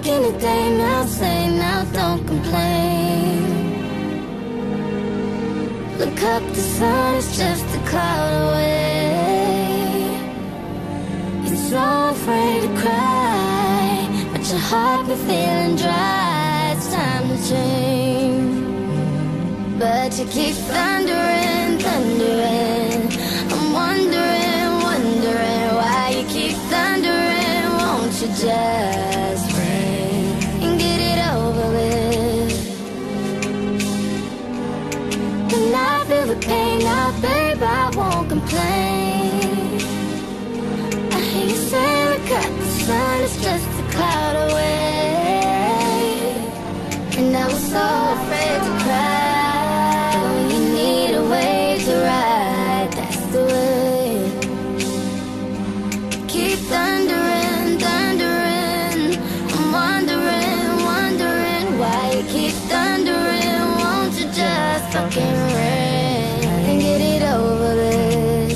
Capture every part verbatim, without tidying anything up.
dark in the day, now say, now don't complain. Look up, the sun is just a cloud away. You're so afraid to cry, but your heart been feeling dry. It's time to change, but you keep thundering, thundering. I'm wondering, wondering why you keep thundering. Won't you just pray and get it over with? And I feel the pain now, babe, I won't complain. I hear you say, look up, the sun is just a cloud away. And I was so afraid to cry. Oh, you need a way to ride, that's the way. Keep thundering, thundering. I'm wondering, wondering why you keep thundering. Won't you just fucking rain and get it over with?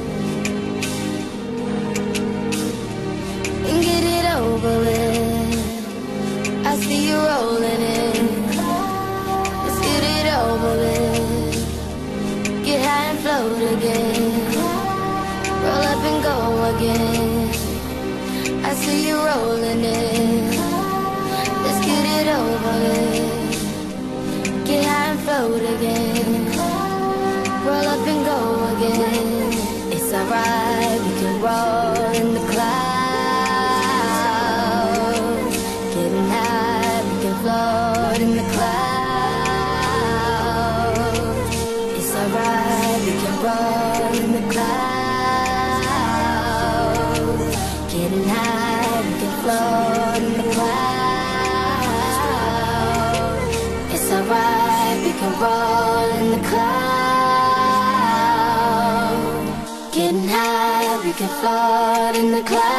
And get it over with. I see you rolling in. Let's get it over with. Get high and float again. Roll up and go again. I see you rolling in. Let's get it over with. Get high and float again. Roll up and go again. It's alright, we can roll in the clouds. Getting high, we can float in the clouds. It's alright, we can roll in the clouds. Getting high, we can float in the clouds. It's alright, we can roll in the clouds. Getting high, we can float in the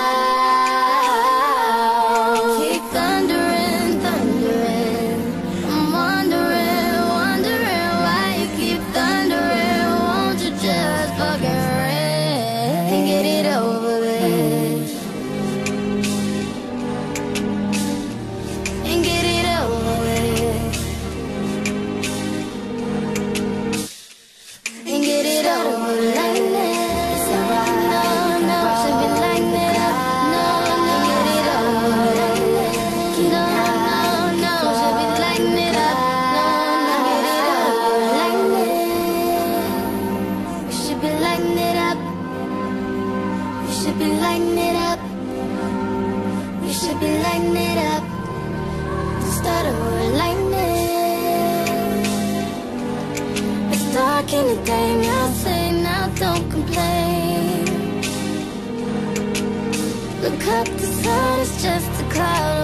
clouds. Keep thundering, thundering. I'm wondering, wondering why you keep thundering. Won't you just fucking rain and get it over with? And get it over with. And get it over with. It's alright. No, no, should be like that. No, no, get it over with. No, no, no, should be lighting it up. No, no, get it over with. We should be lighting it up. We should be lighting it up. We should be lighting it up. Start over lightning. It's dark in the day, now say, now don't complain. Look up, the sun is just a cloud